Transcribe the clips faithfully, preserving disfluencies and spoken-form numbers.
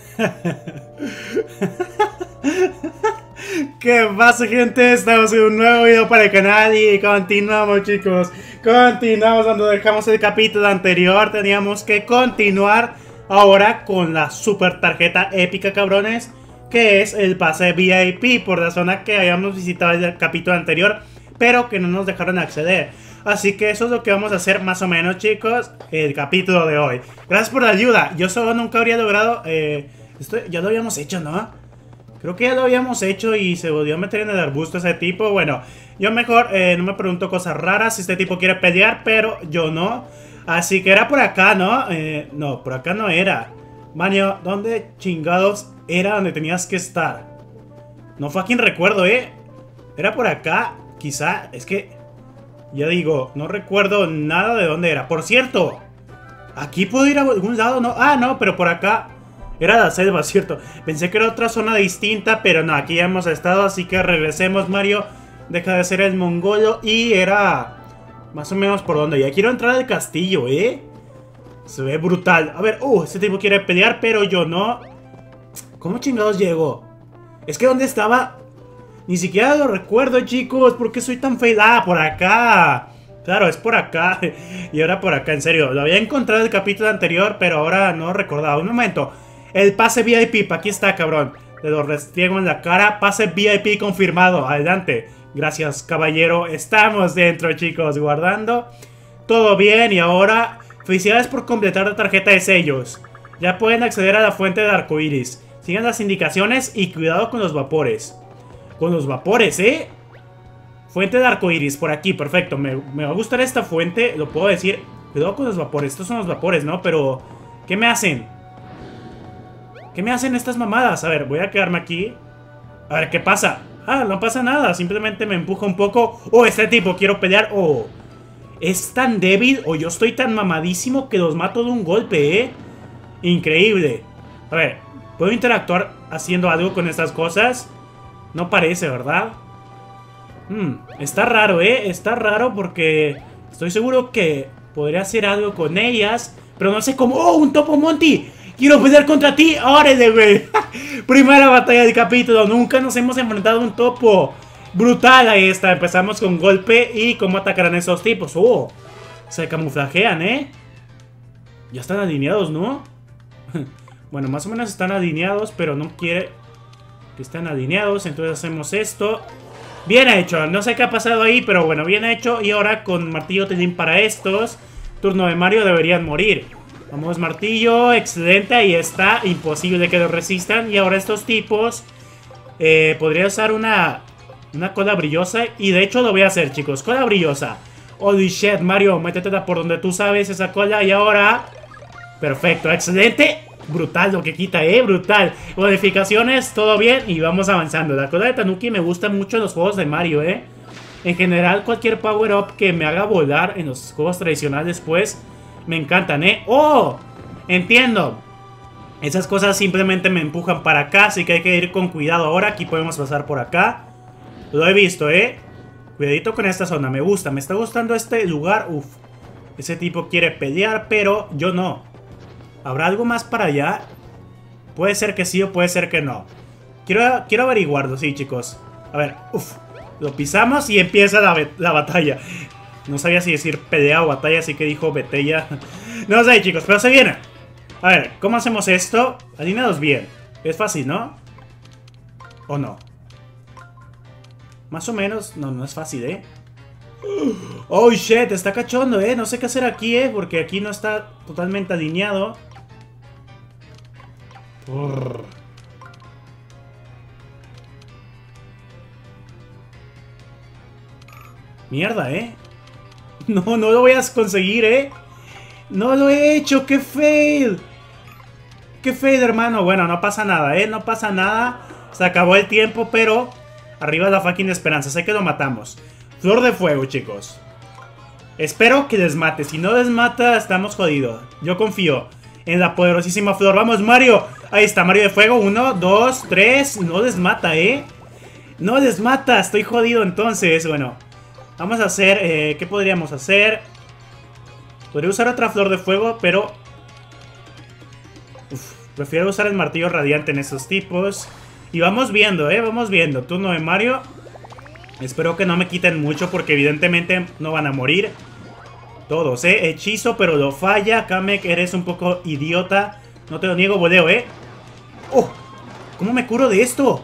¿Qué pasa, gente? Estamos en un nuevo video para el canal y continuamos, chicos. Continuamos donde dejamos el capítulo anterior. Teníamos que continuar ahora con la super tarjeta épica, cabrones, que es el pase V I P por la zona que habíamos visitado en el capítulo anterior, pero que no nos dejaron acceder. Así que eso es lo que vamos a hacer más o menos, chicos, el capítulo de hoy. Gracias por la ayuda. Yo solo nunca habría logrado... Eh, esto ya lo habíamos hecho, ¿no? Creo que ya lo habíamos hecho y se volvió a meter en el arbusto ese tipo. Bueno, yo mejor eh, no me pregunto cosas raras si este tipo quiere pelear, pero yo no. Así que era por acá, ¿no? Eh, no, por acá no era. Manio, ¿dónde chingados era donde tenías que estar? No fucking recuerdo, ¿eh? Era por acá, quizá. Es que... ya digo, no recuerdo nada de dónde era. Por cierto, ¿aquí puedo ir a algún lado? No, ah, no, pero por acá era la selva, ¿cierto? Pensé que era otra zona distinta, pero no, aquí ya hemos estado. Así que regresemos, Mario. Deja de ser el mongolo. Y era más o menos por donde. Ya quiero entrar al castillo, ¿eh? Se ve brutal. A ver, uh, este tipo quiere pelear, pero yo no. ¿Cómo chingados llegó? Es que ¿dónde estaba? Ni siquiera lo recuerdo, chicos. ¿Por qué soy tan feo? Ah, por acá. Claro, es por acá. Y ahora por acá, en serio. Lo había encontrado en el capítulo anterior, pero ahora no recordaba. Un momento. El pase V I P, aquí está, cabrón. Te lo restriego en la cara. Pase V I P confirmado. Adelante. Gracias, caballero. Estamos dentro, chicos. Guardando. Todo bien. Y ahora, felicidades por completar la tarjeta de sellos. Ya pueden acceder a la fuente de arcoiris. Sigan las indicaciones y cuidado con los vapores. Con los vapores, ¿eh? Fuente de arcoiris, por aquí, perfecto. Me, me va a gustar esta fuente, lo puedo decir. Cuidado con los vapores, estos son los vapores, ¿no? Pero, ¿qué me hacen? ¿Qué me hacen estas mamadas? A ver, voy a quedarme aquí. A ver, ¿qué pasa? Ah, no pasa nada, simplemente me empuja un poco. Oh, este tipo, quiero pelear. Oh, es tan débil o yo estoy tan mamadísimo que los mato de un golpe, ¿eh? Increíble. A ver, ¿puedo interactuar haciendo algo con estas cosas? No parece, ¿verdad? Hmm, está raro, ¿eh? Está raro porque estoy seguro que podría hacer algo con ellas, pero no sé cómo... ¡Oh, un topo Monty! ¡Quiero pelear contra ti! ¡Órale, güey! Primera batalla del capítulo. Nunca nos hemos enfrentado a un topo. Brutal, ahí está. Empezamos con golpe y cómo atacarán esos tipos. ¡Oh! Se camuflajean, ¿eh? Ya están alineados, ¿no? Bueno, más o menos están alineados, pero no quiere... que están alineados, entonces hacemos esto. Bien hecho, no sé qué ha pasado ahí, pero bueno, bien hecho. Y ahora con martillo Tilín para estos. Turno de Mario, deberían morir. Vamos, martillo, excelente, ahí está. Imposible que lo resistan. Y ahora estos tipos eh, podría usar una Una cola brillosa. Y de hecho lo voy a hacer, chicos, cola brillosa. Holy shit, Mario, métetela por donde tú sabes esa cola. Y ahora, perfecto, excelente. Brutal lo que quita, eh, brutal. Modificaciones, todo bien y vamos avanzando. La cola de Tanuki me gusta mucho en los juegos de Mario, eh. En general, cualquier power up que me haga volar en los juegos tradicionales, pues, me encantan, eh. ¡Oh! Entiendo. Esas cosas simplemente me empujan para acá, así que hay que ir con cuidado ahora. Aquí podemos pasar por acá. Lo he visto, eh. Cuidadito con esta zona, me gusta, me está gustando este lugar. Uf, ese tipo quiere pelear, pero yo no. ¿Habrá algo más para allá? Puede ser que sí o puede ser que no. Quiero, quiero averiguarlo, sí, chicos. A ver, uff. Lo pisamos y empieza la, la batalla. No sabía si decir pelea o batalla, así que dijo betella. No sé, chicos, pero se viene. A ver, ¿cómo hacemos esto? Alineados bien. Es fácil, ¿no? ¿O no? Más o menos. No, no es fácil, ¿eh? Oh, shit, está cachondo, ¿eh? No sé qué hacer aquí, ¿eh? Porque aquí no está totalmente alineado. Urr. Mierda, ¿eh? No, no lo voy a conseguir, ¿eh? No lo he hecho, qué fail. Qué fail, hermano. Bueno, no pasa nada, ¿eh? No pasa nada. Se acabó el tiempo, pero arriba la fucking esperanza. Sé que lo matamos. Flor de fuego, chicos. Espero que desmate. Si no desmata, estamos jodidos. Yo confío en la poderosísima flor. ¡Vamos, Mario! Ahí está, Mario de fuego. Uno, dos, tres. No desmata, ¿eh? No desmata. Estoy jodido entonces. Bueno, vamos a hacer... Eh, ¿qué podríamos hacer? Podría usar otra flor de fuego, pero... Uf, Prefiero usar el martillo radiante en estos tipos. Y vamos viendo, eh, vamos viendo. Turno de Mario. Espero que no me quiten mucho porque evidentemente no van a morir. Todos, eh, hechizo, pero lo falla. Kamek, eres un poco idiota. No te lo niego, voleo, eh. ¡Oh! ¿Cómo me curo de esto?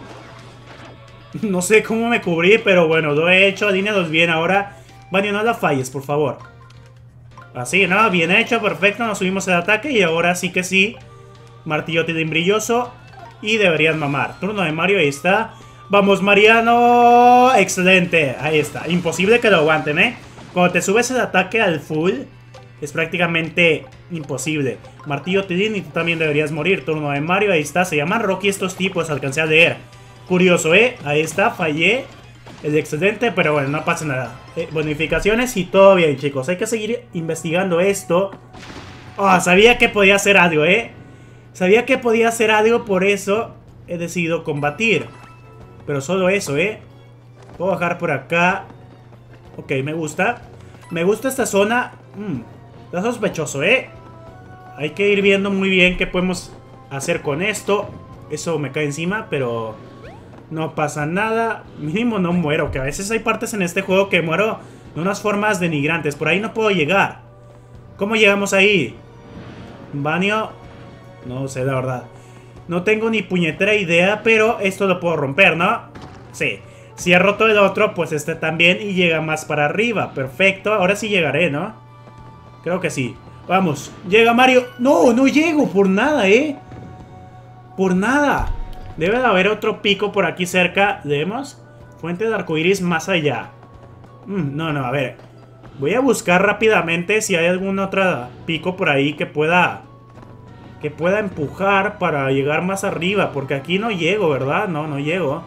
No sé cómo me cubrí, pero bueno, lo he hecho. Alínealos bien ahora. Banio, no la falles, por favor. Así, ¿no? Bien hecho, perfecto. Nos subimos el ataque y ahora sí que sí. Martillo Tidín brilloso. Y deberían mamar. Turno de Mario, ahí está. ¡Vamos, Mariano! ¡Excelente! Ahí está. Imposible que lo aguanten, ¿eh? Cuando te subes el ataque al full, es prácticamente imposible. Martillo Tidín y tú también deberías morir. Turno de Mario, ahí está. Se llaman Rocky estos tipos, alcancé a leer. Curioso, ¿eh? Ahí está, fallé. Es excelente, pero bueno, no pasa nada. Eh, bonificaciones y todo bien, chicos. Hay que seguir investigando esto. Oh, sabía que podía hacer algo, ¿eh? Sabía que podía hacer algo, por eso he decidido combatir. Pero solo eso, ¿eh? Puedo bajar por acá. Ok, me gusta. Me gusta esta zona. Mm, está sospechoso, ¿eh? Hay que ir viendo muy bien qué podemos hacer con esto. Eso me cae encima, pero no pasa nada. Mínimo no muero, que a veces hay partes en este juego que muero de unas formas denigrantes. Por ahí no puedo llegar. ¿Cómo llegamos ahí? Banio. No sé, la verdad. No tengo ni puñetera idea, pero esto lo puedo romper, ¿no? Sí. Si he roto el otro, pues este también y llega más para arriba. Perfecto. Ahora sí llegaré, ¿no? Creo que sí. Vamos. Llega Mario. No, no llego por nada, ¿eh? Por nada. Debe de haber otro pico por aquí cerca. ¿Vemos? Fuente de arcoiris más allá. Mm, no, no, a ver. Voy a buscar rápidamente si hay algún otro pico por ahí que pueda... Que pueda empujar para llegar más arriba. Porque aquí no llego, ¿verdad? No, no llego.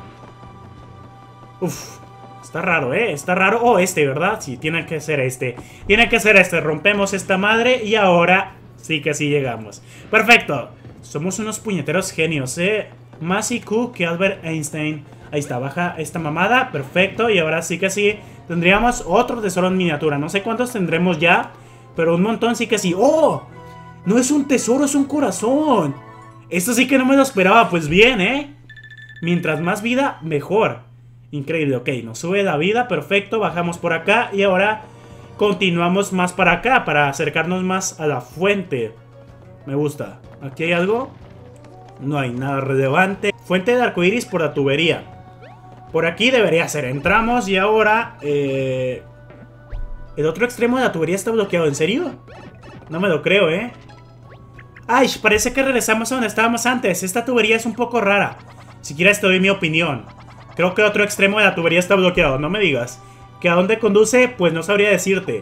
Uf. Está raro, ¿eh? Está raro. Oh, este, ¿verdad? Sí, tiene que ser este. Tiene que ser este. Rompemos esta madre y ahora sí que sí llegamos. Perfecto. Somos unos puñeteros genios, ¿eh? Más I Q que Albert Einstein. Ahí está, baja esta mamada. Perfecto. Y ahora sí que sí. Tendríamos otro tesoro en miniatura. No sé cuántos tendremos ya, pero un montón sí que sí. ¡Oh! No es un tesoro, es un corazón. Esto sí que no me lo esperaba. Pues bien, ¿eh? Mientras más vida, mejor. Increíble, ok, nos sube la vida, perfecto, bajamos por acá y ahora continuamos más para acá, para acercarnos más a la fuente. Me gusta. ¿Aquí hay algo? No hay nada relevante. Fuente de arcoiris por la tubería. Por aquí debería ser, entramos y ahora... Eh... El otro extremo de la tubería está bloqueado, ¿en serio? No me lo creo, ¿eh? Ay, parece que regresamos a donde estábamos antes. Esta tubería es un poco rara. Si quieres te doy mi opinión. Creo que otro extremo de la tubería está bloqueado, no me digas. ¿Que a dónde conduce? Pues no sabría decirte.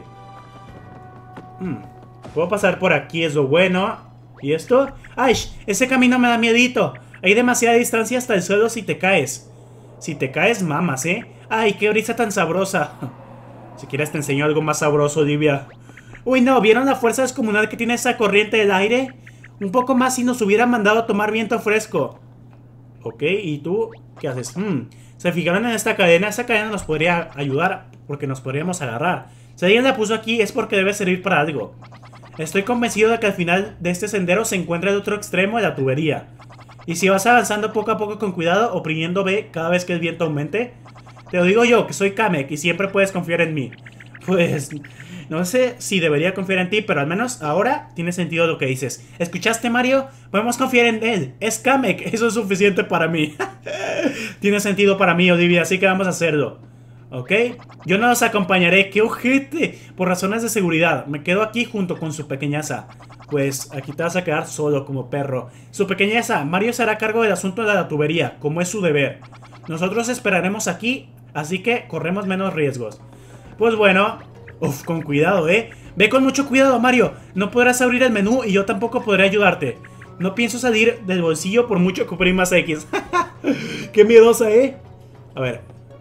Hmm. Puedo pasar por aquí, es lo bueno. ¿Y esto? ¡Ay! Ese camino me da miedito. Hay demasiada distancia hasta el suelo si te caes. Si te caes, mamas, ¿eh? ¡Ay, qué brisa tan sabrosa! Si quieres te enseño algo más sabroso, Olivia. Uy, no, ¿vieron la fuerza descomunal que tiene esa corriente del aire? Un poco más si nos hubiera mandado a tomar viento fresco. Ok, ¿y tú qué haces? Hmm... Se fijaron en esta cadena. Esta cadena nos podría ayudar porque nos podríamos agarrar. Si alguien la puso aquí es porque debe servir para algo. Estoy convencido de que al final de este sendero se encuentra el otro extremo de la tubería. Y si vas avanzando poco a poco con cuidado, oprimiendo B cada vez que el viento aumente. Te lo digo yo, que soy Kamek y siempre puedes confiar en mí. Pues... No sé si debería confiar en ti, pero al menos ahora tiene sentido lo que dices. ¿Escuchaste, Mario? Podemos confiar en él. Es Kamek. Eso es suficiente para mí. Tiene sentido para mí, Olivia, así que vamos a hacerlo. ¿Ok? Yo no los acompañaré. ¡Qué ojete! Por razones de seguridad. Me quedo aquí junto con su pequeñaza. Pues aquí te vas a quedar solo como perro. Su pequeñaza, Mario se hará cargo del asunto de la tubería, como es su deber. Nosotros esperaremos aquí, así que corremos menos riesgos. Pues bueno... Uf, con cuidado, ¿eh? Ve con mucho cuidado, Mario. No podrás abrir el menú y yo tampoco podré ayudarte. No pienso salir del bolsillo por mucho que oprimas X. Qué miedosa, ¿eh? A ver.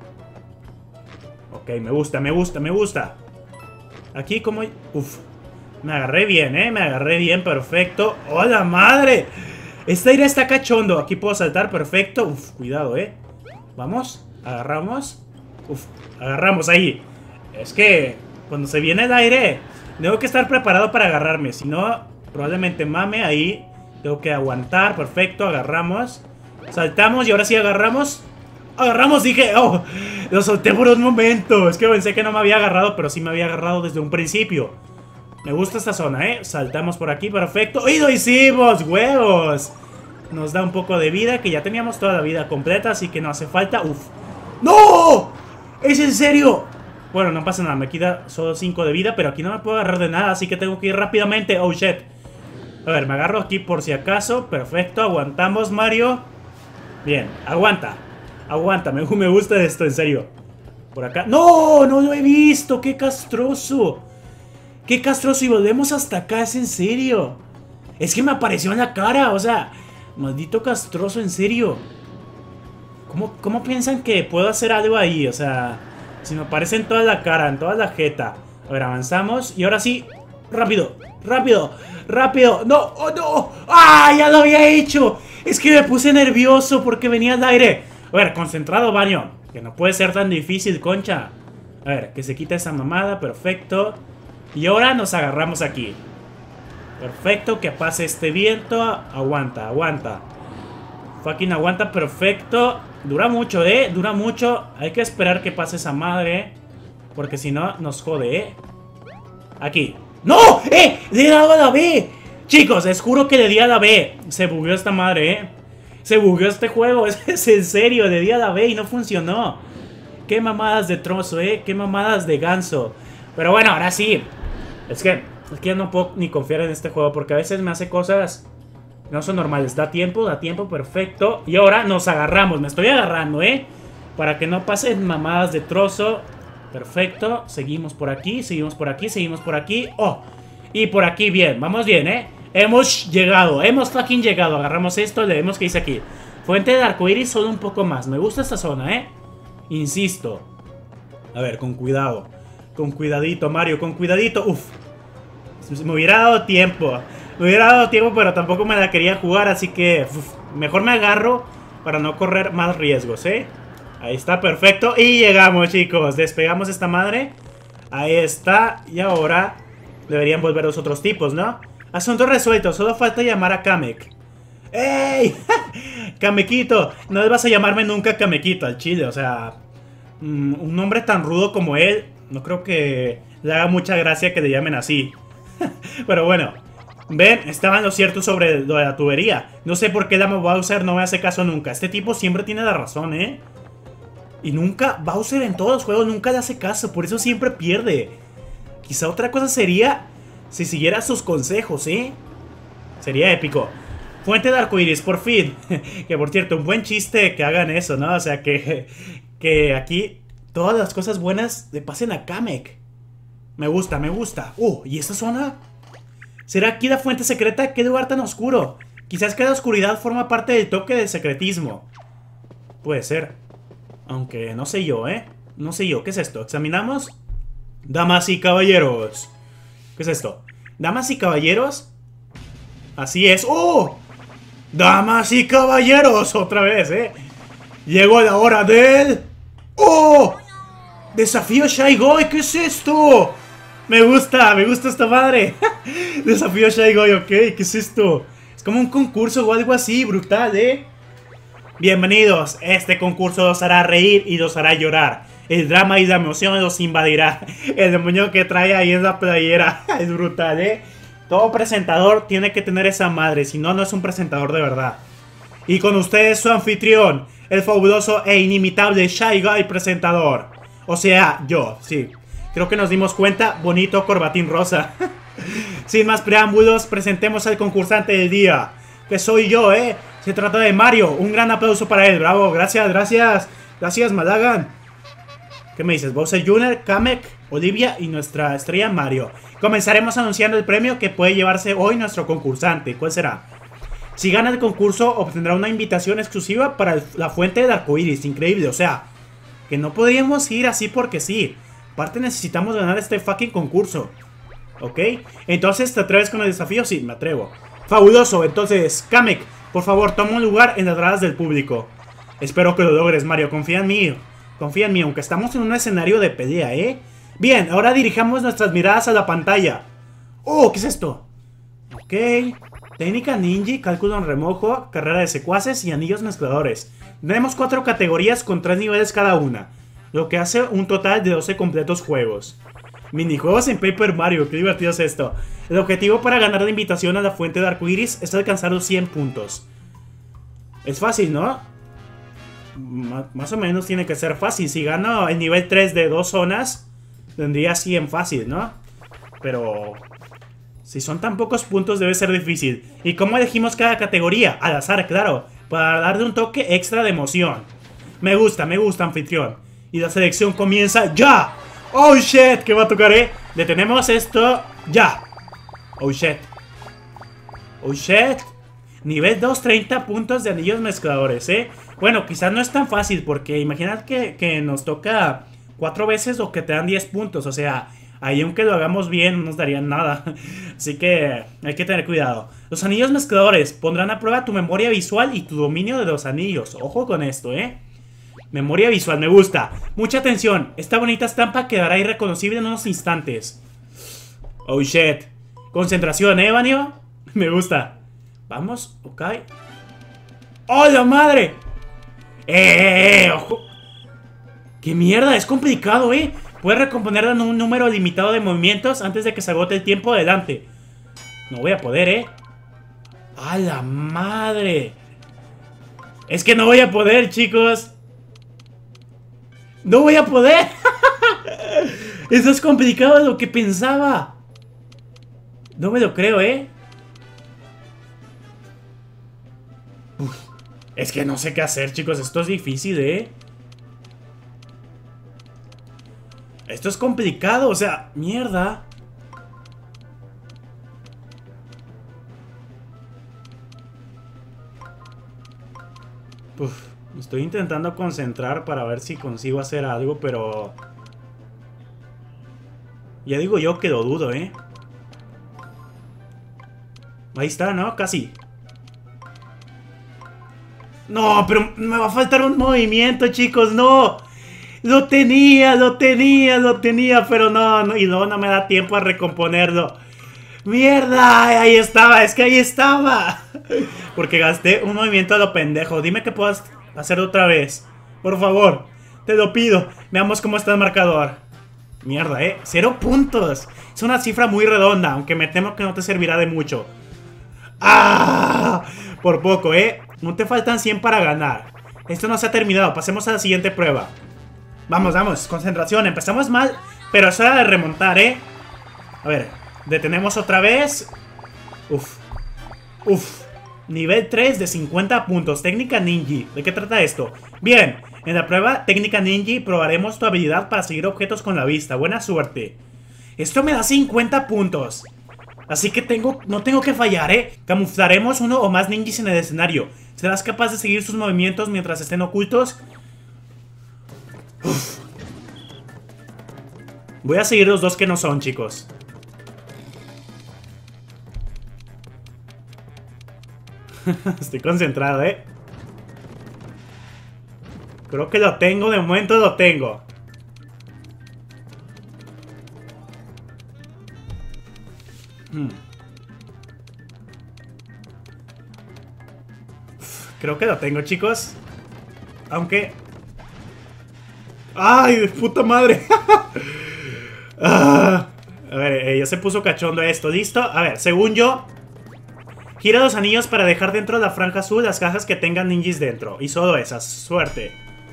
Ok, me gusta, me gusta, me gusta. Aquí como... Uf. Me agarré bien, ¿eh? Me agarré bien, perfecto. ¡Hola, madre! Este aire está cachondo. Aquí puedo saltar, perfecto. Uf, cuidado, ¿eh? Vamos, agarramos. Uf, agarramos ahí. Es que... Cuando se viene el aire, tengo que estar preparado para agarrarme. Si no, probablemente mame ahí. Tengo que aguantar, perfecto, agarramos. Saltamos y ahora sí agarramos. Agarramos, dije, oh, lo solté por un momento. Es que pensé que no me había agarrado, pero sí me había agarrado desde un principio. Me gusta esta zona, ¿eh? Saltamos por aquí, perfecto. ¡Y lo hicimos! ¡Huevos! Nos da un poco de vida, que ya teníamos toda la vida completa, así que no hace falta. ¡Uf! ¡No! ¿Es en serio? Bueno, no pasa nada, me queda solo cinco de vida, pero aquí no me puedo agarrar de nada, así que tengo que ir rápidamente. ¡Oh, shit! A ver, me agarro aquí por si acaso. Perfecto, aguantamos, Mario. Bien, aguanta. Aguanta, me, me gusta esto, en serio. Por acá. ¡No! ¡No lo he visto! ¡Qué castroso! ¡Qué castroso! Y volvemos hasta acá, ¿es en serio? Es que me apareció en la cara, o sea... Maldito castroso, en serio. ¿Cómo, cómo piensan que puedo hacer algo ahí? O sea... Si me aparece en toda la cara, en toda la jeta. A ver, avanzamos. Y ahora sí... ¡Rápido! ¡Rápido! ¡Rápido! ¡No! ¡Oh, no! ¡Ah! ¡Ya lo había hecho! Es que me puse nervioso porque venía al aire. A ver, concentrado, Banyo. Que no puede ser tan difícil, concha. A ver, que se quita esa mamada. Perfecto. Y ahora nos agarramos aquí. Perfecto, que pase este viento. Aguanta, aguanta. Fucking aguanta, perfecto. Dura mucho, ¿eh? Dura mucho. Hay que esperar que pase esa madre. Porque si no, nos jode, ¿eh? Aquí. ¡No! ¡Eh! ¡Le he dado a la B! Chicos, les juro que le di a la B. Se bugueó esta madre, ¿eh? Se bugueó este juego. Es en serio, le di a la B y no funcionó. Qué mamadas de trozo, ¿eh? Qué mamadas de ganso. Pero bueno, ahora sí. Es que, es que ya no puedo ni confiar en este juego porque a veces me hace cosas que no son normales. Da tiempo, da tiempo, perfecto. Y ahora nos agarramos, me estoy agarrando, ¿eh? Para que no pasen mamadas de trozo. Perfecto, seguimos por aquí, seguimos por aquí, seguimos por aquí. ¡Oh! Y por aquí, bien, vamos bien, ¿eh? Hemos llegado, hemos fucking llegado. Agarramos esto, leemos que dice aquí. Fuente de arcoiris, solo un poco más. Me gusta esta zona, ¿eh? Insisto. A ver, con cuidado. Con cuidadito, Mario, con cuidadito. Uf. Me hubiera dado tiempo. Me hubiera dado tiempo, pero tampoco me la quería jugar. Así que uf, mejor me agarro para no correr más riesgos, ¿eh? Ahí está, perfecto. Y llegamos, chicos. Despegamos esta madre. Ahí está. Y ahora deberían volver los otros tipos, ¿no? Asunto resuelto. Solo falta llamar a Kamek. ¡Ey! Kamekito. No le vas a llamarme nunca Kamekito al chile. O sea, mmm, un nombre tan rudo como él, no creo que le haga mucha gracia que le llamen así. Pero bueno. Ven, estaban lo cierto sobre lo de la tubería. No sé por qué Dama Bowser no me hace caso nunca. Este tipo siempre tiene la razón, ¿eh? Y nunca, Bowser en todos los juegos nunca le hace caso. Por eso siempre pierde. Quizá otra cosa sería si siguiera sus consejos, ¿eh? Sería épico. Fuente de arcoiris, por fin. Que por cierto, un buen chiste que hagan eso, ¿no? O sea, que, que aquí todas las cosas buenas le pasen a Kamek. Me gusta, me gusta. Uh, ¿y esta zona? ¿Será aquí la fuente secreta? ¿Qué lugar tan oscuro? Quizás que la oscuridad forma parte del toque del secretismo. Puede ser. Aunque no sé yo, ¿eh? No sé yo. ¿Qué es esto? ¿Examinamos? Damas y caballeros. ¿Qué es esto? Damas y caballeros. Así es. ¡Oh! Damas y caballeros. Otra vez, ¿eh? Llegó la hora del... ¡Oh! Desafío Shy Guy. ¿Qué es esto? Me gusta, me gusta esta madre. Desafío Shy Guy, ok. ¿Qué es esto? Es como un concurso o algo así. Brutal, ¿eh? Bienvenidos. Este concurso los hará reír y los hará llorar. El drama y la emoción los invadirá. El demonio que trae ahí en la playera. Es brutal, ¿eh? Todo presentador tiene que tener esa madre. Si no, no es un presentador de verdad. Y con ustedes su anfitrión, el fabuloso e inimitable Shy Guy presentador. O sea, yo, sí. Creo que nos dimos cuenta. Bonito corbatín rosa. Sin más preámbulos, presentemos al concursante del día. Que soy yo, ¿eh? Se trata de Mario. Un gran aplauso para él. Bravo. Gracias, gracias. Gracias, Malagan. ¿Qué me dices? Bowser junior, Kamek, Olivia y nuestra estrella Mario. Comenzaremos anunciando el premio que puede llevarse hoy nuestro concursante. ¿Cuál será? Si gana el concurso, obtendrá una invitación exclusiva para el, la fuente del arcoiris. Increíble, o sea, que no podríamos ir así porque sí. Aparte necesitamos ganar este fucking concurso. ¿Ok? Entonces, ¿te atreves con el desafío? Sí, me atrevo. Fabuloso, entonces, Kamek, por favor, toma un lugar en las gradas del público. Espero que lo logres, Mario, confía en mí. Confía en mí, aunque estamos en un escenario de pelea, ¿eh? Bien, ahora dirijamos nuestras miradas a la pantalla. ¡Oh! ¿Qué es esto? Ok. Técnica ninja, cálculo en remojo, carrera de secuaces y anillos mezcladores. Tenemos cuatro categorías con tres niveles cada una, lo que hace un total de doce completos juegos. Minijuegos en Paper Mario, qué divertido es esto. El objetivo para ganar la invitación a la fuente de arcoiris es alcanzar los cien puntos. Es fácil, ¿no? M más o menos tiene que ser fácil. Si gano el nivel tres de dos zonas, tendría cien fácil, ¿no? Pero... si son tan pocos puntos debe ser difícil. ¿Y cómo elegimos cada categoría? Al azar, claro, para darle un toque extra de emoción. Me gusta, me gusta, anfitrión. Y la selección comienza ¡ya! ¡Oh, shit! ¿Qué va a tocar, eh? Detenemos esto ¡ya! ¡Oh, shit! ¡Oh, shit! Nivel dos, treinta puntos de anillos mezcladores, eh. Bueno, quizás no es tan fácil porque imaginad que, que nos toca cuatro veces o que te dan diez puntos, o sea... ahí aunque lo hagamos bien no nos darían nada. Así que hay que tener cuidado. Los anillos mezcladores pondrán a prueba tu memoria visual y tu dominio de los anillos. Ojo con esto, eh. Memoria visual, me gusta. Mucha atención, esta bonita estampa quedará irreconocible en unos instantes. Oh shit. Concentración, eh, Vanio. Me gusta. Vamos, ok. ¡Oh, la madre! ¡Eh, eh, eh! ¡Ojo! ¡Qué mierda! Es complicado, eh. Puedes recomponerla en un número limitado de movimientos antes de que se agote el tiempo. Adelante. No voy a poder, ¿eh? ¡A la madre! Es que no voy a poder, chicos. ¡No voy a poder! Eso es complicado de lo que pensaba. No me lo creo, ¿eh? Uf. Es que no sé qué hacer, chicos. Esto es difícil, ¿eh? Esto es complicado, o sea, mierda. Uf, estoy intentando concentrar para ver si consigo hacer algo, pero... ya digo yo que lo dudo, ¿eh? Ahí está, ¿no? Casi. No, pero me va a faltar un movimiento, chicos, no. Lo tenía, lo tenía, lo tenía, pero no, no, y no, no me da tiempo a recomponerlo. ¡Mierda! Ahí estaba, es que ahí estaba. Porque gasté un movimiento a lo pendejo. Dime que puedas hacerlo otra vez. Por favor, te lo pido. Veamos cómo está el marcador. Mierda, eh, cero puntos. Es una cifra muy redonda, aunque me temo que no te servirá de mucho. ¡Ah! Por poco, eh. No te faltan cien para ganar. Esto no se ha terminado, pasemos a la siguiente prueba. Vamos, vamos, concentración, empezamos mal, pero es hora de remontar, ¿eh? A ver, detenemos otra vez. Uf, uf. Nivel tres de cincuenta puntos, técnica ninja. ¿De qué trata esto? Bien, en la prueba técnica ninja probaremos tu habilidad para seguir objetos con la vista. Buena suerte. Esto me da cincuenta puntos. Así que tengo, no tengo que fallar, ¿eh? Camuflaremos uno o más ninjas en el escenario. ¿Serás capaz de seguir sus movimientos mientras estén ocultos? Uf. Voy a seguir los dos que no son, chicos. Estoy concentrado, ¿eh? Creo que lo tengo, de momento lo tengo. Hmm. Creo que lo tengo, chicos. Aunque... ¡ay, puta madre! ah, a ver, eh, ya se puso cachondo esto. ¿Listo? A ver, según yo, gira los anillos para dejar dentro de la franja azul las cajas que tengan ninjas dentro. Y solo esas. Suerte.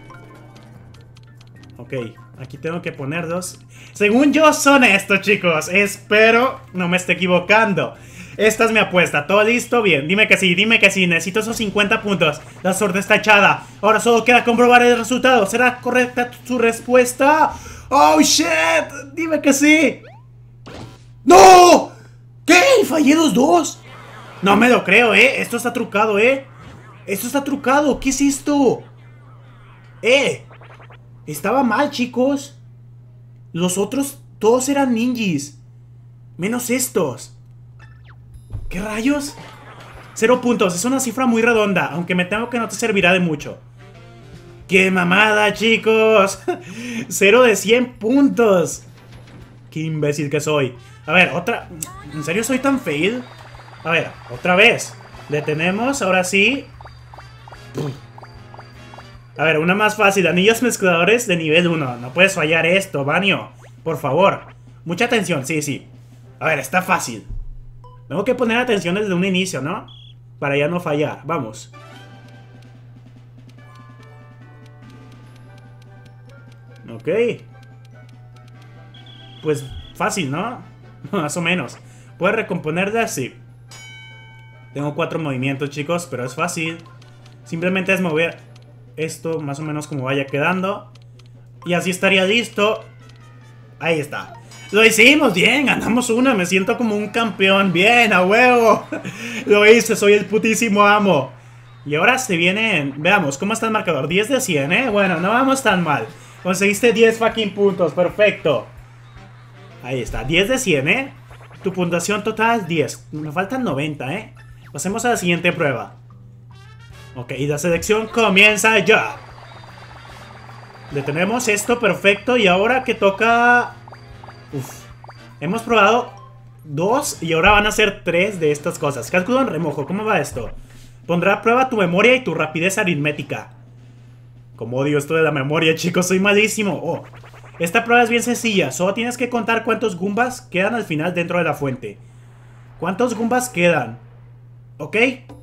Ok, aquí tengo que ponerlos. Según yo son estos, chicos. Espero no me esté equivocando. Esta es mi apuesta. ¿Todo listo? Bien, dime que sí, dime que sí. Necesito esos cincuenta puntos. La suerte está echada. Ahora solo queda comprobar el resultado. ¿Será correcta su respuesta? ¡Oh, shit! Dime que sí. ¡No! ¿Qué? ¿Fallé los dos? No me lo creo, ¿eh? Esto está trucado, ¿eh? Esto está trucado. ¿Qué es esto? ¡Eh! Estaba mal, chicos. Los otros todos eran ninjas. Menos estos. ¿Qué rayos? Cero puntos, es una cifra muy redonda, aunque me temo que no te servirá de mucho. ¡Qué mamada, chicos! Cero de cien puntos. ¡Qué imbécil que soy! A ver, otra... ¿En serio soy tan fail? A ver, otra vez. Detenemos, ahora sí. A ver, una más fácil. Anillos mezcladores de nivel uno. No puedes fallar esto, Banio. Por favor. Mucha atención, sí, sí. A ver, está fácil. Tengo que poner atención desde un inicio, ¿no? Para ya no fallar. Vamos. Ok. Pues fácil, ¿no? Más o menos. Puedes recomponerle así. Tengo cuatro movimientos, chicos, pero es fácil. Simplemente es mover esto más o menos como vaya quedando. Y así estaría listo. Ahí está. Lo hicimos, bien, ganamos una. Me siento como un campeón. Bien, a huevo. Lo hice, soy el putísimo amo. Y ahora se vienen. Veamos, ¿cómo está el marcador? diez de cien, ¿eh? Bueno, no vamos tan mal. Conseguiste diez fucking puntos, perfecto. Ahí está, diez de cien, ¿eh? Tu puntuación total, diez. Me faltan noventa, ¿eh? Pasemos a la siguiente prueba. Ok, y la selección comienza ya. Detenemos esto, perfecto. Y ahora que toca... Uf. Hemos probado dos y ahora van a ser tres de estas cosas. Cálculo en remojo, ¿cómo va esto? Pondrá a prueba tu memoria y tu rapidez aritmética. Como odio esto de la memoria, chicos, soy malísimo. Oh, esta prueba es bien sencilla. Solo tienes que contar cuántos Goombas quedan al final dentro de la fuente. ¿Cuántos Goombas quedan? ¿Ok?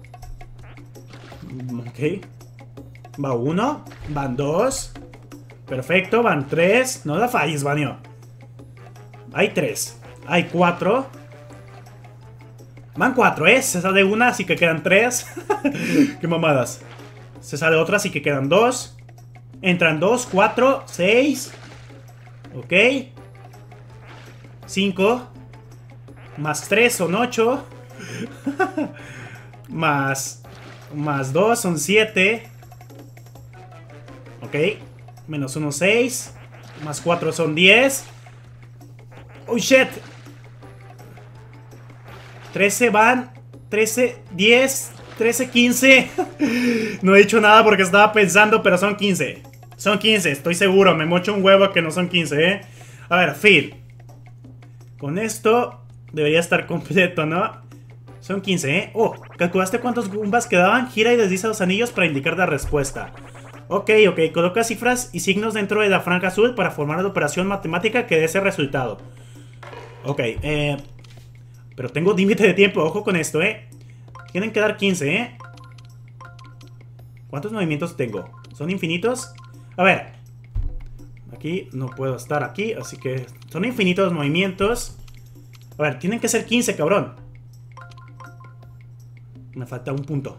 Ok. Va uno, van dos. Perfecto, van tres. No la falles, Banio. Hay tres. Hay cuatro. Van cuatro, ¿eh? Se sale una, así que quedan tres. Qué mamadas. Se sale otra, así que quedan dos. Entran dos, cuatro, seis. Ok. Cinco. Más tres son ocho. Más... Más dos son siete. Ok. Menos uno, seis. Más cuatro son diez. Oh, shit. trece van. trece, diez, trece, quince. No he dicho nada porque estaba pensando, pero son quince. Son quince, estoy seguro. Me mocho un huevo que no son quince, ¿eh? A ver, fin. Con esto debería estar completo, ¿no? Son quince, ¿eh? Oh, ¿calculaste cuántos Goombas quedaban? Gira y desliza los anillos para indicar la respuesta. Ok, ok. Coloca cifras y signos dentro de la franja azul para formar la operación matemática que dé ese resultado. Ok, eh... pero tengo límite de tiempo, ojo con esto, ¿eh? Tienen que dar quince, ¿eh? ¿Cuántos movimientos tengo? ¿Son infinitos? A ver. Aquí no puedo estar aquí, así que... Son infinitos los movimientos. A ver, tienen que ser quince, cabrón. Me falta un punto.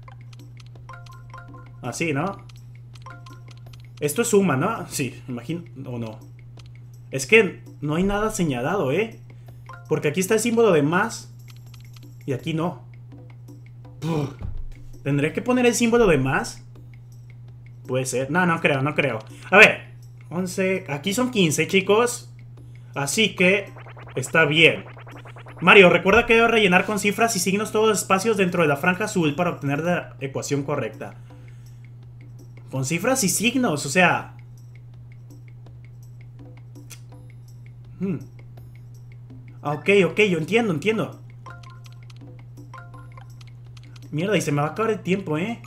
Así, ¿no? Esto es suma, ¿no? Sí, imagino... O no. Es que no hay nada señalado, ¿eh? Porque aquí está el símbolo de más. Y aquí no. Uf. ¿Tendré que poner el símbolo de más? Puede ser. No, no creo, no creo. A ver. once. Aquí son quince, chicos. Así que está bien. Mario, recuerda que debo rellenar con cifras y signos todos los espacios dentro de la franja azul para obtener la ecuación correcta. Con cifras y signos, o sea... Hmm. Ok, ok, yo entiendo, entiendo. Mierda, y se me va a acabar el tiempo, ¿eh?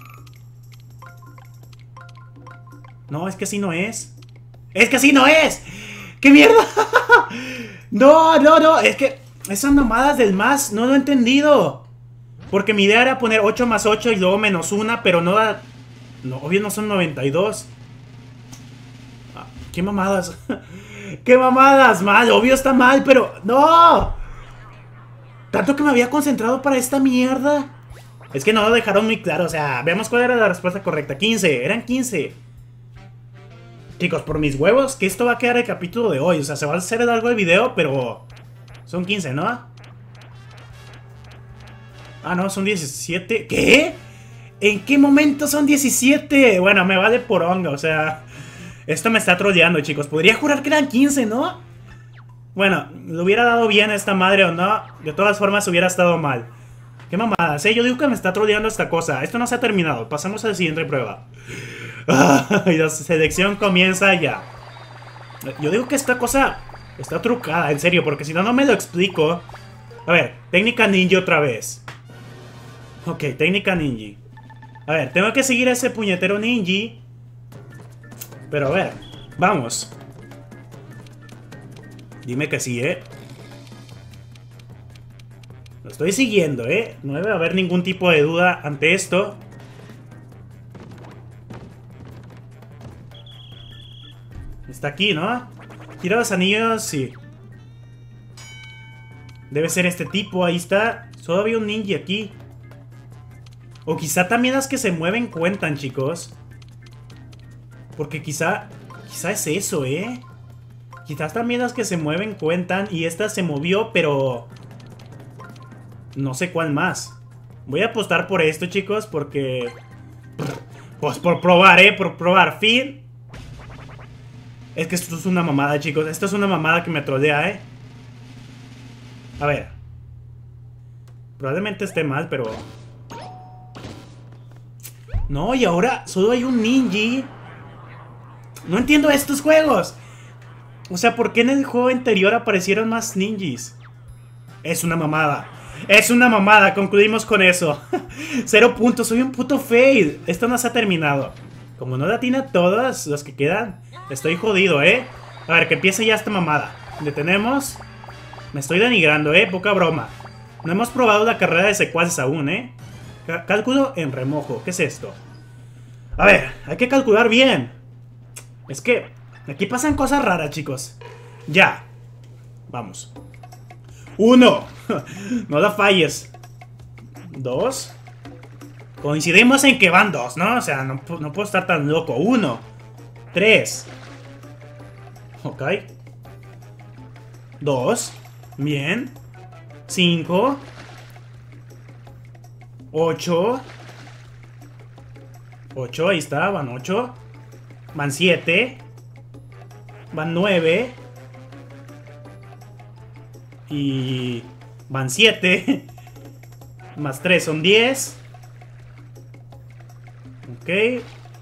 No, es que así no es. ¡Es que así no es! ¡Qué mierda! No, no, no, es que... Esas mamadas del más, no lo he entendido. Porque mi idea era poner ocho más ocho y luego menos una, pero no da... No, obvio no son noventa y dos. Ah, ¿qué mamadas? ¡Qué mamadas! Mal, obvio está mal, pero... ¡No! Tanto que me había concentrado para esta mierda. Es que no lo dejaron muy claro, o sea, veamos cuál era la respuesta correcta. quince, eran quince. Chicos, por mis huevos, que esto va a quedar el capítulo de hoy. O sea, se va a hacer largo el video, pero... Son quince, ¿no? Ah, no, son diecisiete. ¿Qué? ¿En qué momento son diecisiete? Bueno, me vale por honga, o sea... Esto me está trolleando, chicos. Podría jurar que eran quince, ¿no? Bueno, ¿le hubiera dado bien a esta madre o no? De todas formas, hubiera estado mal. Qué mamadas, ¿eh? Yo digo que me está trolleando esta cosa. Esto no se ha terminado. Pasamos a la siguiente prueba. Y la selección comienza ya. Yo digo que esta cosa... Está trucada, en serio, porque si no, no me lo explico. A ver, técnica ninja otra vez. Ok, técnica ninja. A ver, tengo que seguir a ese puñetero ninja. Pero a ver, vamos. Dime que sí, ¿eh? Lo estoy siguiendo, ¿eh? No debe haber ningún tipo de duda ante esto. Está aquí, ¿no? Gira los anillos, sí. Debe ser este tipo, ahí está. Solo había un ninja aquí. O quizá también las que se mueven cuentan, chicos. Porque quizá... Quizá es eso, ¿eh? Quizás también las que se mueven cuentan. Y esta se movió, pero... No sé cuál más. Voy a apostar por esto, chicos, porque... Pues por probar, ¿eh? Por probar. Fin. Es que esto es una mamada, chicos. Esto es una mamada que me trolea, ¿eh? A ver. Probablemente esté mal, pero... No, y ahora solo hay un ninja. No entiendo estos juegos. O sea, ¿por qué en el juego anterior aparecieron más ninjas? Es una mamada. Es una mamada, concluimos con eso. Cero puntos, soy un puto fail. Esto no se ha terminado. Como no latina a todos los que quedan, estoy jodido, ¿eh? A ver, que empiece ya esta mamada. Detenemos. Me estoy denigrando, ¿eh? Poca broma. No hemos probado la carrera de secuaces aún, ¿eh? C- cálculo en remojo. ¿Qué es esto? A ver, hay que calcular bien. Es que aquí pasan cosas raras, chicos. Ya. Vamos. Uno. No la falles. Dos. Coincidimos en que van dos, ¿no? O sea, no, no puedo estar tan loco. Uno. Tres. Ok. Dos. Bien. Cinco. Ocho. Ocho, ahí está, van ocho. Van siete. Van nueve. Y... van siete. Más tres son diez. Ok.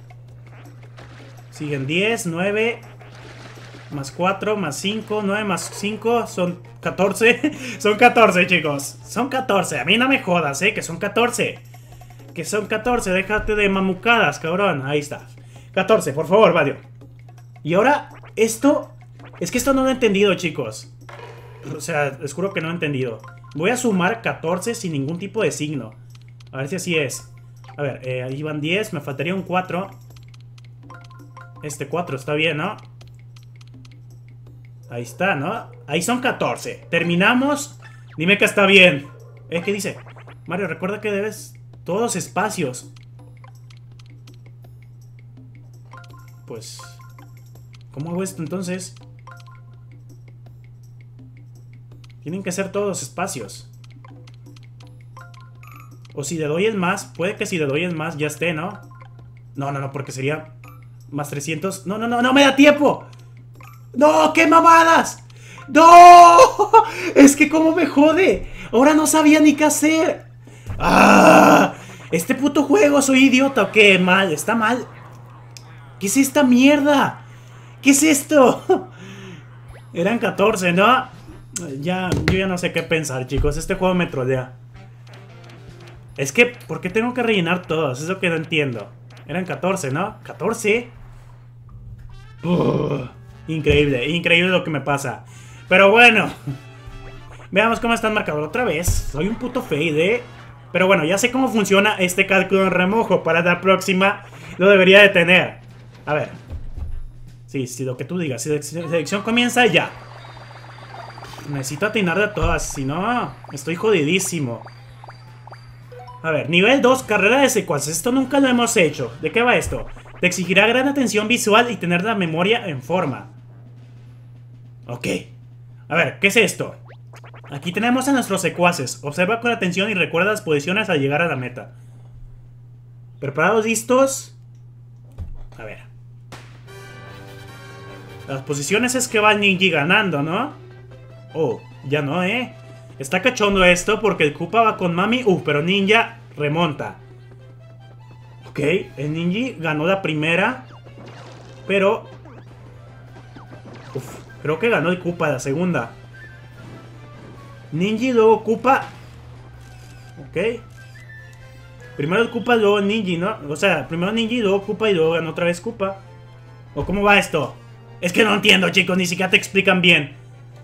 Siguen diez, nueve. Más cuatro, más cinco, nueve más cinco son catorce. Son catorce, chicos. Son catorce. A mí no me jodas, eh, que son catorce. Que son catorce. Déjate de mamucadas, cabrón. Ahí está. catorce, por favor, Vadio. Y ahora, esto... Es que esto no lo he entendido, chicos. O sea, les juro que no he entendido. Voy a sumar catorce sin ningún tipo de signo. A ver si así es. A ver, eh, ahí van diez. Me faltaría un cuatro. Este cuatro está bien, ¿no? Ahí está, ¿no? Ahí son catorce. Terminamos. Dime que está bien. ¿Eh? ¿Qué dice? Mario, recuerda que debes todos los espacios. Pues... ¿cómo hago esto entonces? Tienen que ser todos los espacios. O si le doy el más, puede que si le doy el más ya esté, ¿no? No, no, no, porque sería más trescientos. No, no, no, no me da tiempo. ¡No! ¡Qué mamadas! ¡No! Es que cómo me jode. Ahora no sabía ni qué hacer. ¡Ah! Este puto juego, soy idiota o qué. Mal, está mal. ¿Qué es esta mierda? ¿Qué es esto? Eran catorce, ¿no? Ya, yo ya no sé qué pensar, chicos. Este juego me trolea. Es que, ¿por qué tengo que rellenar todos? Es lo que no entiendo. Eran catorce, ¿no? ¿catorce? Uh, increíble, increíble lo que me pasa. Pero bueno. Veamos cómo está el marcador otra vez. Soy un puto fade, ¿eh? Pero bueno, ya sé cómo funciona este cálculo en remojo. Para la próxima lo debería de tener. A ver. Sí, sí, lo que tú digas. Si la selección comienza ya. Necesito atinar de todas, si no, estoy jodidísimo. A ver, nivel dos, carrera de secuaces. Esto nunca lo hemos hecho. ¿De qué va esto? Te exigirá gran atención visual y tener la memoria en forma. Ok. A ver, ¿qué es esto? Aquí tenemos a nuestros secuaces. Observa con atención y recuerda las posiciones al llegar a la meta. ¿Preparados, listos? A ver. Las posiciones es que va el ninja ganando, ¿no? Oh, ya no, ¿eh? Está cachondo esto porque el Koopa va con Mami. Uh, pero Ninja remonta. Ok, el Ninja ganó la primera. Pero... uf, creo que ganó el Koopa la segunda. Ninja y luego Koopa. Ok. Primero el Koopa, luego el Ninja, ¿no? O sea, primero Ninja, luego Koopa y luego ganó otra vez Koopa. ¿O cómo va esto? Es que no entiendo, chicos, ni siquiera te explican bien.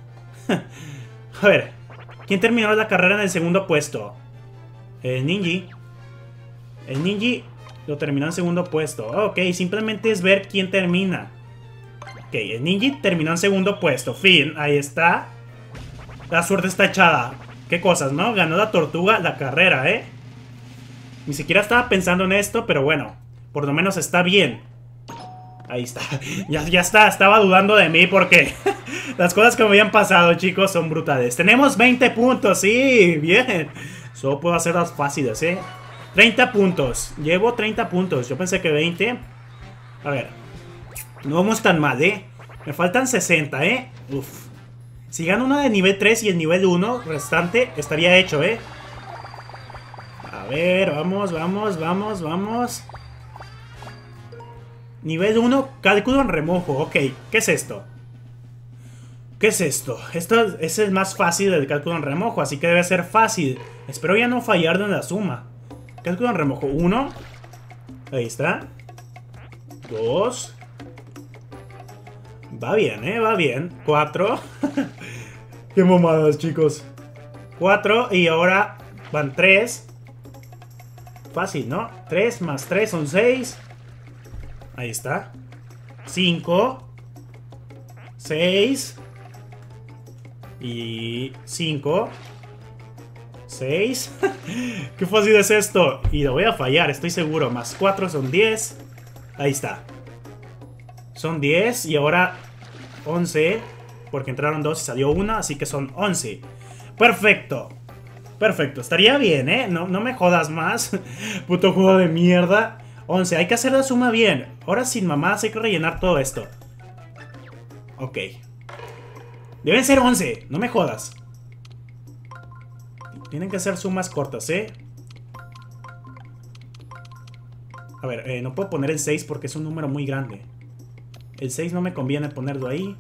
A ver, ¿quién terminó la carrera en el segundo puesto? El Ninja. El Ninja lo terminó en segundo puesto. Ok, simplemente es ver quién termina. Ok, el Ninja terminó en segundo puesto. Fin, ahí está. La suerte está echada. Qué cosas, ¿no? Ganó la tortuga la carrera, ¿eh? Ni siquiera estaba pensando en esto, pero bueno, por lo menos está bien. Ahí está. Ya, ya está, estaba dudando de mí porque las cosas que me habían pasado, chicos, son brutales. Tenemos veinte puntos, sí, bien. Solo puedo hacer las fáciles, ¿eh? treinta puntos. Llevo treinta puntos. Yo pensé que veinte. A ver. No vamos tan mal, ¿eh? Me faltan sesenta, ¿eh? Uf. Si gano una de nivel tres y el nivel uno restante, estaría hecho, ¿eh? A ver, vamos, vamos, vamos, vamos. Nivel uno, cálculo en remojo. Ok, ¿qué es esto? ¿Qué es esto? Esto es el más fácil del cálculo en remojo, así que debe ser fácil. Espero ya no fallar en la suma. Cálculo en remojo. Uno. Ahí está. Dos. Va bien, ¿eh? Va bien. Cuatro. Qué mamadas, chicos. Cuatro. Y ahora van tres. Fácil, ¿no? Tres más tres son seis. Ahí está. Cinco. Seis. Y cinco. Seis. Qué fácil es esto. Y lo voy a fallar, estoy seguro. Más cuatro son diez. Ahí está. Son diez y ahora once. Porque entraron dos y salió una. Así que son once. Perfecto. Perfecto. Estaría bien, ¿eh? No, no me jodas más. Puto juego de mierda. once. Hay que hacer la suma bien. Ahora sin mamadas hay que rellenar todo esto. Ok. Deben ser once. No me jodas. Tienen que ser sumas cortas, ¿eh? A ver, eh, no puedo poner el seis porque es un número muy grande. El seis no me conviene ponerlo ahí.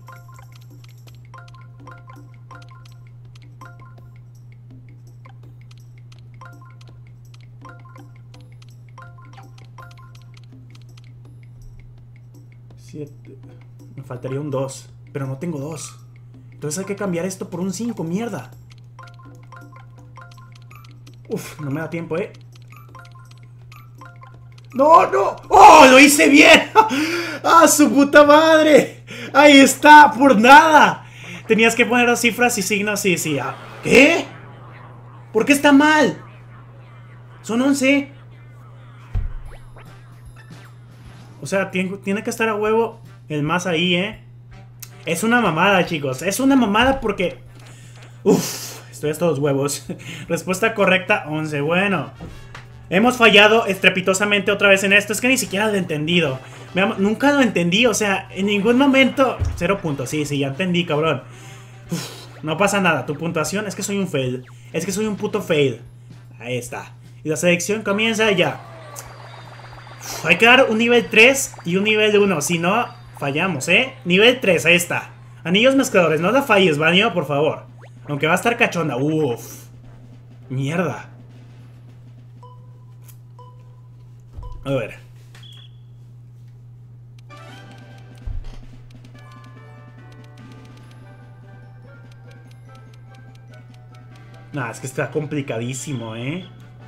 siete. Me faltaría un dos. Pero no tengo dos. Entonces hay que cambiar esto por un cinco, mierda. Uf, no me da tiempo, ¿eh? ¡No, no! ¡Oh, lo hice bien! ¡Ah, su puta madre! ¡Ahí está! ¡Por nada! Tenías que poner las cifras y signos, sí, sí. ¿Qué? ¿Por qué está mal? Son once. O sea, tiene, tiene que estar a huevo el más ahí, ¿eh? Es una mamada, chicos. Es una mamada porque... Uf. Estoy hasta los huevos. Respuesta correcta, once. Bueno. Hemos fallado estrepitosamente otra vez en esto. Es que ni siquiera lo he entendido. Nunca lo entendí. O sea, en ningún momento... Cero puntos. Sí, sí, ya entendí, cabrón. Uf, no pasa nada. Tu puntuación es que soy un fail. Es que soy un puto fail. Ahí está. Y la selección comienza ya. Uf, hay que dar un nivel tres y un nivel uno. Si no, fallamos, ¿eh? Nivel tres, ahí está. Anillos mezcladores. No la falles, Banio, por favor. Aunque va a estar cachonda. Uff. Mierda. A ver. Nah, es que está complicadísimo, ¿eh?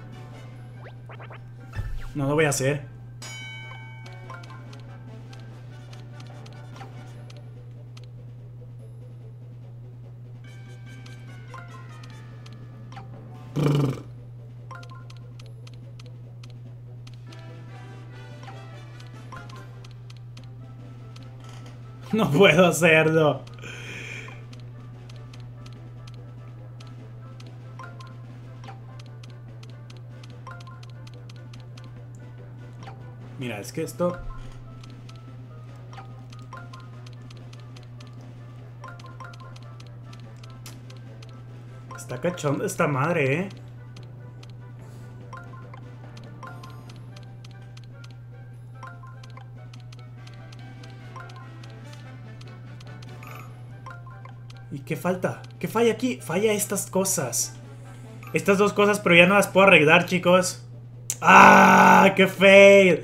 No lo voy a hacer. No puedo hacerlo. Mira, es que esto... Está cachonda esta madre, ¿eh? ¿Y qué falta? ¿Qué falla aquí? Falla estas cosas. Estas dos cosas, pero ya no las puedo arreglar, chicos. ¡Ah! ¡Qué fail!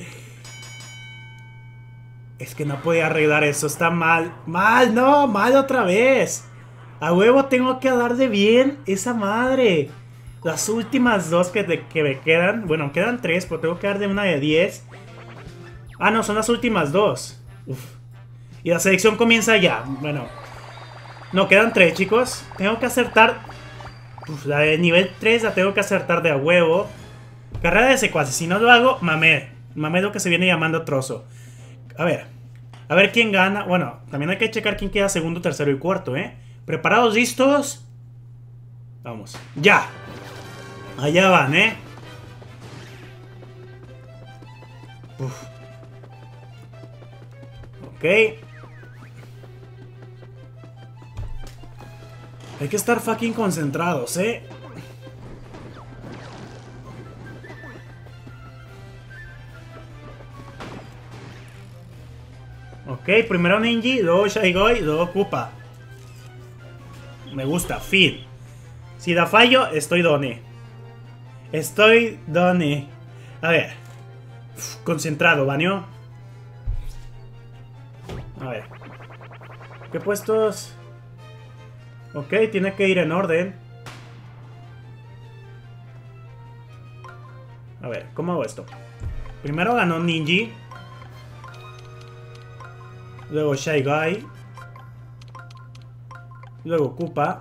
Es que no podía arreglar eso, está mal. ¡Mal! ¡No! ¡Mal otra vez! A huevo tengo que dar de bien esa madre. Las últimas dos que, de, que me quedan. Bueno, quedan tres, pero tengo que dar de una de diez. Ah, no, son las últimas dos. Uf. Y la selección comienza ya. Bueno. No, quedan tres, chicos. Tengo que acertar. Uf, la de nivel tres la tengo que acertar de a huevo. Carrera de secuaces. Si no lo hago, mamé. Mamé lo que se viene llamando trozo. A ver. A ver quién gana. Bueno, también hay que checar quién queda segundo, tercero y cuarto, ¿eh? ¿Preparados? ¿Listos? Vamos. ¡Ya! Allá van, ¿eh? Uf. Ok. Hay que estar fucking concentrados, ¿eh? Ok, primero Ninji, luego Shy Guy, luego Koopa. Me gusta, feed. Si da fallo, estoy done. Estoy done. A ver. Uf, concentrado, ¿banio? A ver. ¿Qué puestos? Ok, tiene que ir en orden. A ver, ¿cómo hago esto? Primero ganó Ninji. Luego Shy Guy. Luego Koopa.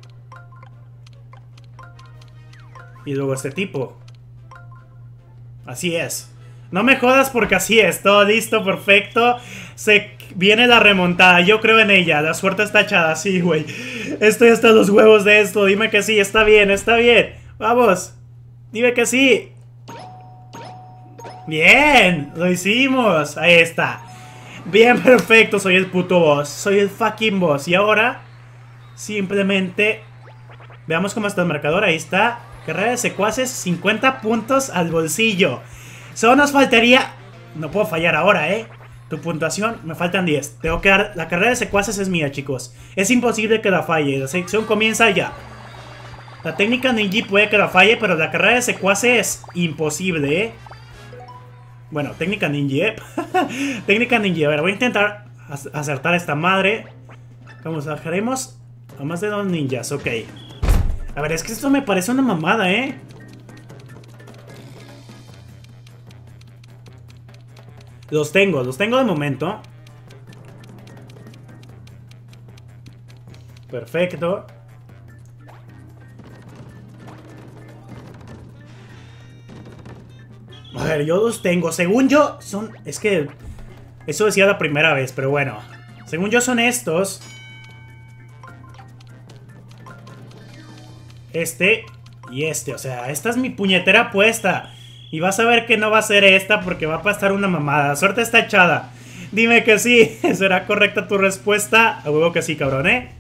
Y luego este tipo. Así es. No me jodas porque así es. Todo listo, perfecto. Se viene la remontada. Yo creo en ella. La suerte está echada. Sí, güey. Estoy hasta los huevos de esto. Dime que sí. Está bien, está bien. Vamos. Dime que sí. Bien. Lo hicimos. Ahí está. Bien, perfecto. Soy el puto boss. Soy el fucking boss. Y ahora... Simplemente... Veamos cómo está el marcador. Ahí está. Carrera de secuaces. cincuenta puntos al bolsillo. Solo nos faltaría... No puedo fallar ahora, ¿eh? Tu puntuación, me faltan diez. Tengo que dar... La carrera de secuaces es mía, chicos. Es imposible que la falle. La sección comienza ya. La técnica ninja puede que la falle, pero la carrera de secuaces es imposible, ¿eh? Bueno, técnica ninja, ¿eh? Técnica ninja. A ver, voy a intentar acertar esta madre. Vamos, bajaremos a más de dos ninjas, ok. A ver, es que esto me parece una mamada, ¿eh? Los tengo, los tengo de momento. Perfecto. A ver, yo los tengo. Según yo, son... Es que... Eso decía la primera vez, pero bueno. Según yo son estos. Este y este. O sea, esta es mi puñetera apuesta. Y vas a ver que no va a ser esta porque va a pasar una mamada. Suerte está echada. Dime que sí. ¿Será correcta tu respuesta? A huevo que sí, cabrón, ¿eh?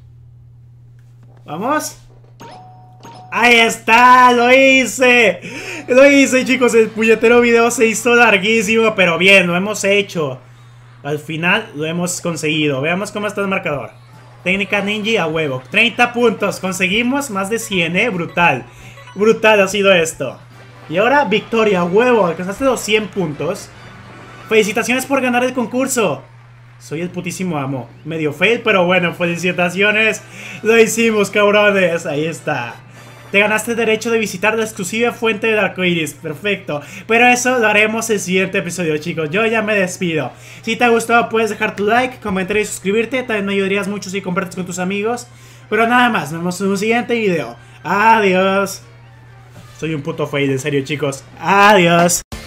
¿Vamos? ¡Ahí está! ¡Lo hice! ¡Lo hice, chicos! El puñetero video se hizo larguísimo, pero bien, lo hemos hecho. Al final lo hemos conseguido. Veamos cómo está el marcador. Técnica ninja a huevo. treinta puntos. Conseguimos más de cien, ¿eh? Brutal. Brutal ha sido esto. Y ahora, victoria, huevo, alcanzaste los cien puntos. Felicitaciones por ganar el concurso. Soy el putísimo amo. Medio fail, pero bueno, felicitaciones. Lo hicimos, cabrones. Ahí está. Te ganaste el derecho de visitar la exclusiva fuente del arcoiris. Perfecto. Pero eso lo haremos en el siguiente episodio, chicos. Yo ya me despido. Si te ha gustado, puedes dejar tu like, comentar y suscribirte. También me ayudarías mucho si compartes con tus amigos. Pero nada más, nos vemos en un siguiente video. Adiós. Soy un puto fail, en serio, chicos. Adiós.